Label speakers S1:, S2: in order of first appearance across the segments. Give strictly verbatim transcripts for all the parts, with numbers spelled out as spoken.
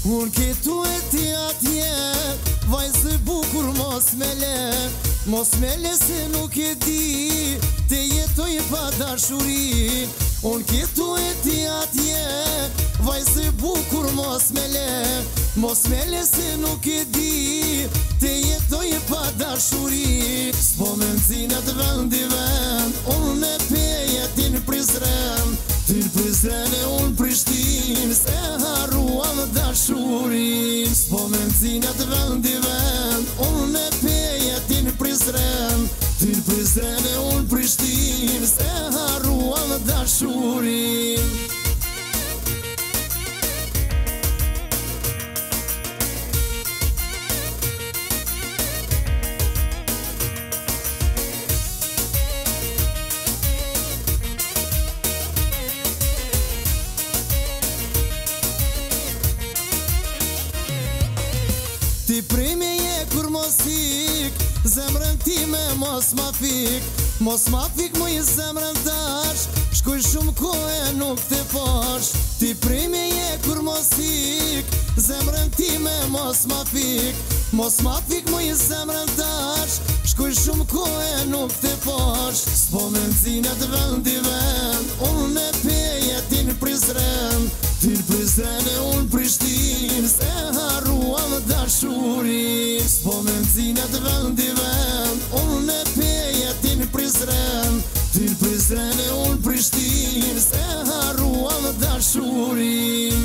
S1: Unë këtu e ti atje, vajzë bukur mos me le, mos me le se nuk e di, te jetoj pa dashuri. Unë këtu e ti atje, vajzë bukur mos me le, mos me le se nuk e di, te jetoj pa dashuri. S'po me nëzinat vendi vend, unë e peja ti në Prizren, ti në Prizren e unë Prishtin, se haruam dashurin. S'po me nëzinat vendi vend, unë e peja ti në Prizren, ti në Prizren e unë Prishtin, se haruam dashurin. Ti primi je kur mos ik, zemrën ti me mos ma fik, mos ma fik mu i zemrën tash, shkuj shumë kohë nuk te pash. Ti primi je kur mos ik, zemrën ti me mos ma fik, mos ma fik mu i zemrën tash, shkuj shumë kohë nuk te pash. S'po me nëzinat vendi vend, unë e peja ti në Prizren, ti në Prizren e unë Prishtin, se haruam dashurin. S'po me nëzinat vendi vend, unë e peja ti në Prizren, ti në Prizren e unë Prishtin, se haruam dashurin.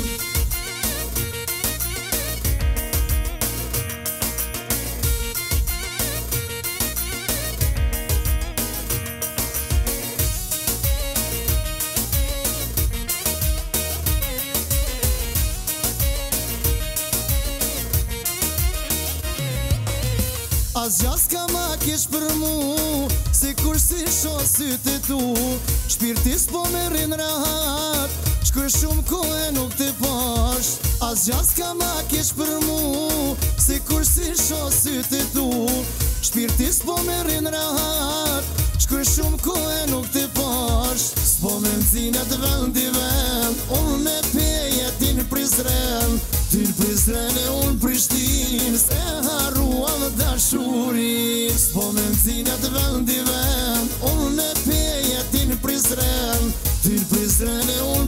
S1: As gjas ka ma kesh për mu, se kur si sho sytë tu, shpirti s'po me rrin rahat, shkur shumë kohë nuk te pash. As gjas ka ma kesh për mu, se kur si sho sytë tu, shpirti s'po me rrin rahat, shkur shumë kohë nuk te pash. S'po me nëzinat vendi vend, unë e peja ti në Prizren, ti në Prizren e unë Prishtin, se haruam dashurin. S'po me nëzinat vendi vend, unë e peja ti në Prizren, ti në Prizren e unë